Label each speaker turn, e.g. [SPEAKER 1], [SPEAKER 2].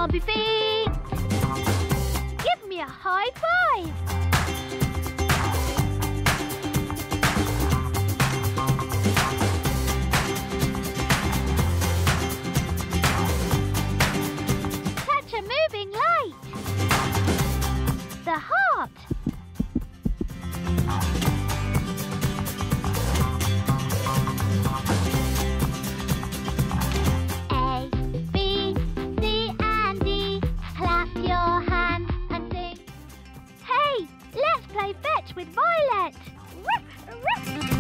[SPEAKER 1] Barbie feet. Give me a high five. Touch a moving light. The heart. A, B, C and D. Clap your hands and sing. Hey, let's play fetch with Violet. Ruff, ruff.